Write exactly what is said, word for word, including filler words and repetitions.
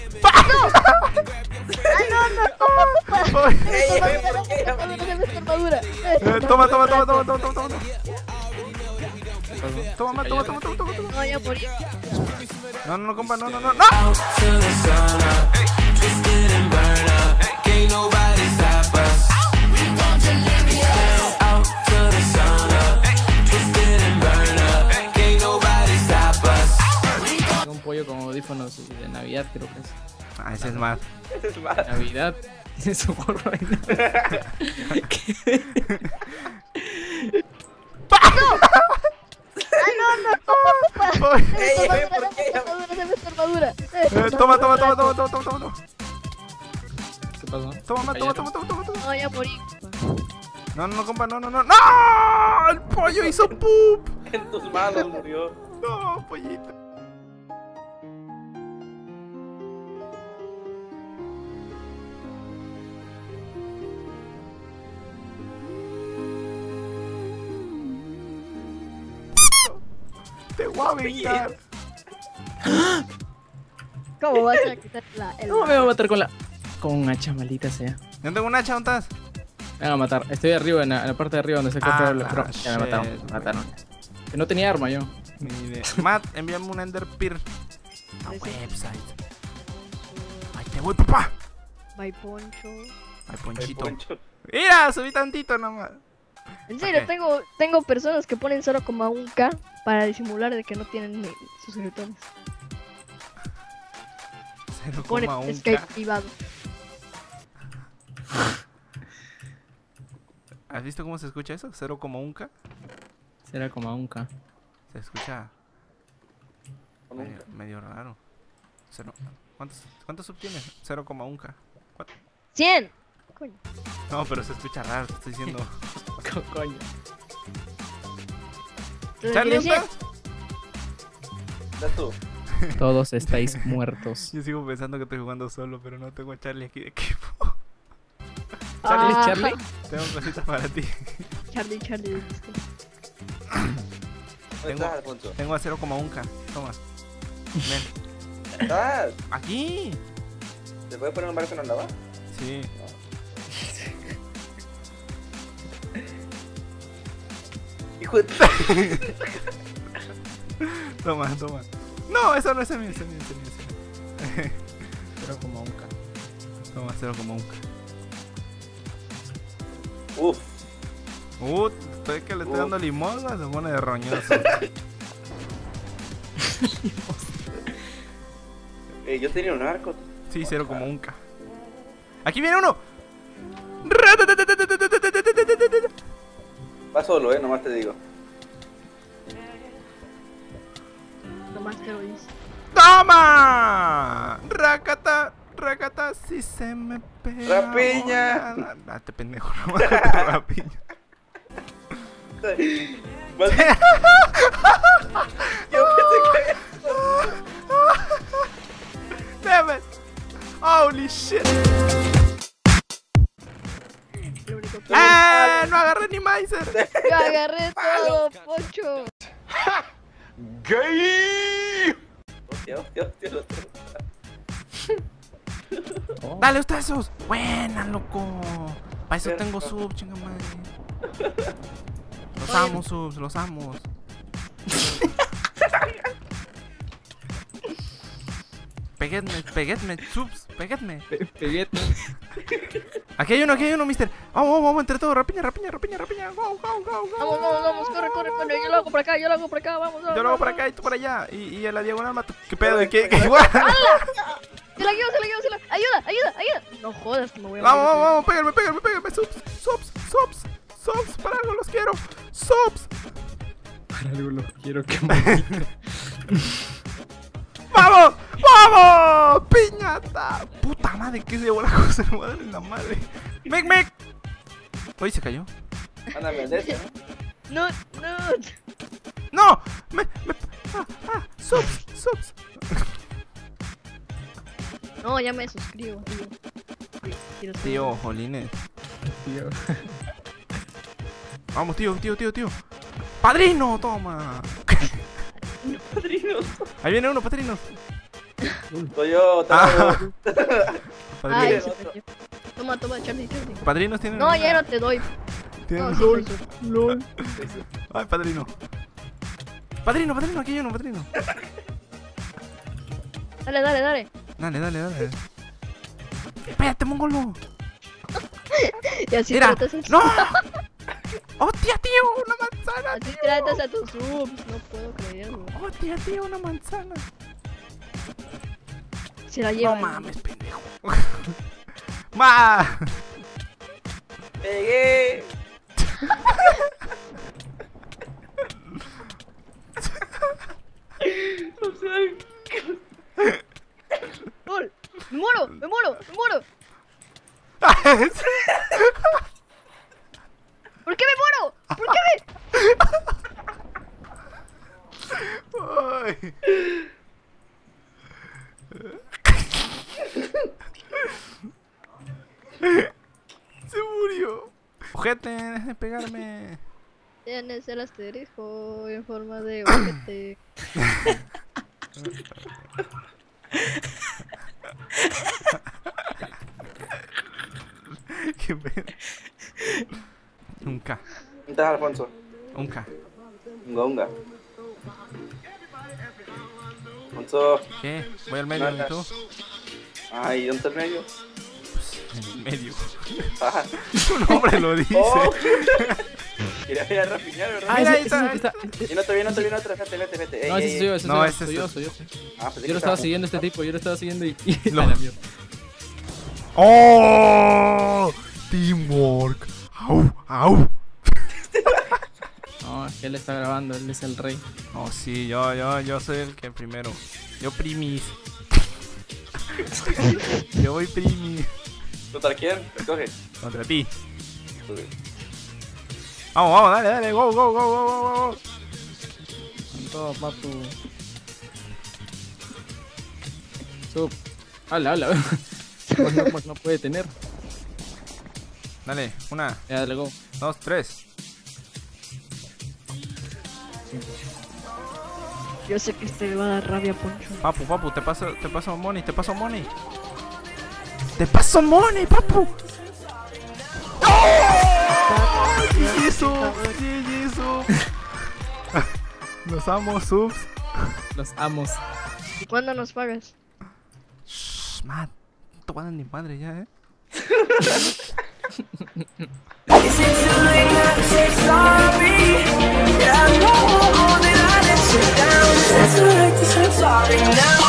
¡Ay, no, no! Toma, toma, toma, toma, toma, toma, toma. Toma, toma, toma, toma, toma. No, ya morí. No, no, no, compa, no, no, no, no. Un pollo con audífonos de Navidad, creo que es. Ah, ese es más. Es más. Navidad. Tiene su gorro ahí. ¡Ay, no, no! Voy. Ey, ey, ¿por qué? Debe ser madura. Eh, Toma, toma, toma, toma, toma, toma, toma. ¿Qué pasó? Toma, toma, toma, toma, toma, toma. No, ya morí. No, no, no, compa, no, no, no. ¡No! El pollo hizo poop. En tus manos murió. No, pollito. Te voy a vengar. ¿Cómo vas a quitar la, el... No, me va a matar con la... Con un hacha, maldita sea. Yo tengo un hacha, ¿dónde estás? Me van a matar. Estoy arriba, en la, en la parte de arriba donde se encuentra Ah, el... Pero ya me mataron, shit. me mataron. Que no tenía arma yo. Mire. Matt, envíame un Ender Pearl a website. Ahí te voy, papá. Bye, Poncho. Ay, Ponchito. Poncho. Mira, subí tantito nomás. En serio, Ok. tengo, tengo personas que ponen cero coma uno K para disimular de que no tienen ni suscriptores. Ponen cero coma uno Skype K. privado. ¿Has visto cómo se escucha eso? cero coma uno K. Será como un K. Se escucha Con un- medio, medio raro. Cero. ¿Cuántos, cuántos sub tienes? cero coma uno K. ¿Cuánto? ¡cien! Coño. No, pero se escucha raro, te estoy diciendo. Co- Coño. Entonces, Charlie, ¿quieres ¿dónde cien? ¿Estás tú? Todos estáis muertos. Yo sigo pensando que estoy jugando solo, pero no tengo a Charlie aquí de equipo. Charlie, Ah, Charlie. Tengo cositas para ti. Charlie, Charlie. disculpa. ¿Dónde Tengo- estás, Alfonso? Tengo a cero coma uno K. Toma. Ven. ¿Estás? Aquí. ¿Te puedes poner un barco en la lava? Sí. Hijo de... Toma, toma. No, eso no es el mío, es el mío, es el mío, es el mío. Pero como un K. Toma, cero coma uno K. Uf. Uh, estoy que le estoy Uh. dando limosna, se pone de roñoso. Eh, yo tenía un arco. Sí, cero coma uno K. ¡Aquí viene uno! Va solo, eh, nomás te digo. Nomás te lo dice. ¡Toma! ¡Racata! ¡Racata! Si se me pega. ¡Rapiña! una- Date pendejo, no me rapiña. Vas- Yo pensé que... Damn it! Holy shit! Lo único que... ¡Eh! ¡No agarré ni Meiser! Yo agarré todo, Poncho. Hostia, hostia, hostia, lo otro. Oh. ¡Dale usted esos! ¡Buena, loco! Para eso Pero- tengo subs, chinga madre. Los Oye. amo, subs, los amo. Peguedme, peguedme, subs, peguedme. Peguete. Aquí hay uno, aquí hay uno, mister. Vamos, vamos, vamos, entre todos. Rapiña, rapiña, rapiña, rapiña. Go, go, go, go. Vamos, vamos, vamos, corre, corre, corre. Yo lo hago por acá, yo lo hago por acá, vamos. vamos, Yo lo hago por vamos. acá y tú por allá. Y, y en la diagonal mato. ¿Qué pedo? Pero- ¿Qué? ¿Qué? pero- Igual. Se la llevo, se la llevo, se la... Ayuda, ayuda, ayuda. No jodas que me voy a Vamos, morir. vamos, vamos. Pégame, pégame, pégame. Subs, subs, subs, subs. Para algo los quiero. Subs. Para algo lo quiero que me... ¡Vamos! ¡Vamos! ¡Piñata! ¡Puta madre! ¿Qué se llevó la cosa? Me voy a dar en la madre. ¡Mec, mec! Oye, se cayó. Ándame, andate, ¿no? No, no. ¡No! ¡Me! me ¡Ah! ¡Ah! ¡Subs! ¡Subs! No, ya me suscribo, tío. Quiero ser- Tío, jolines. Tío. Vamos, tío, tío, tío, tío. ¡Padrino! ¡Toma! Padrino. Ahí viene uno, padrino. Soy yo, Ah. tengo. Ay, Padrinos, se perdió. Toma, toma, Charlie, Charlie. padrinos tienen. No, ya no te doy. Tienen No, sí, LOL. sí, sí. LOL. Ay, padrino. Padrino, padrino, aquí hay uno, padrino. Dale, dale, dale. Dale, dale, dale. Espérate, mongolo. Y así Mira. tratas a... ¡No! ¡Hostia, tío! ¡Una manzana! Así tío! tratas a tus subs. No puedo creerlo. ¡Hostia, tío! ¡Una manzana! Se la No lleva. mames, pendejo. ¡Ma! Pegué. O sea, ¡Gol! ¡Me muero! ¡Me muero! ¡Me muero! ¿Por qué me muero? ¿Por qué me...? Ay. Se murió. Ojete, deja de pegarme. Tienes el asterisco en forma de ojete. Qué pedo. Un K. ¿dónde estás, Alfonso? Un K. Unga, unga. Alfonso. ¿Qué? Voy al medio, ¿y tú? Ay, ¿dónde está el medio? En el medio. Ah. Tu nombre lo dice. Oh. Quería ir a rapiñar, ¿verdad? Ah, Mira, ese, ahí ese es el que está. está. Y no te vi, no te vi, no te vi, vete, vete, vete. No, Ey, ese ey, soy yo, ey. ese No, soy yo, ese soy es yo, tú. soy yo. Ah, pensé que Yo lo estaba estábamos- siguiendo a este tipo, yo lo estaba siguiendo y... y No. a la mierda. ¡Oh! Teamwork. ¡Au! ¡Au! No, es que él está grabando, él es el rey. Oh, sí, yo, yo, yo soy el que primero. Yo primis. Yo voy primis. ¿Contra quién? Escoge. Contra ti. Ok. Vamos, vamos, dale, dale. Go, go, go, go, go, go. Con todo, papu. Sub. Hala, hala. Pues no, pues no puede tener. Dale, una, Ya, dale, go. dos, tres. Yo sé que este le va a dar rabia, Poncho. Papu, papu, te paso, te paso money, te paso money. ¡Te paso money, papu! ¡Oh! G G sub, G G sub. Los amo, subs. Los amos. ¿Y cuándo nos pagas? Shh, man, no te voy a dar ni madre ya, eh. Is it too late now to say sorry? Yeah, I know that I let you down. Is it too late to say sorry now?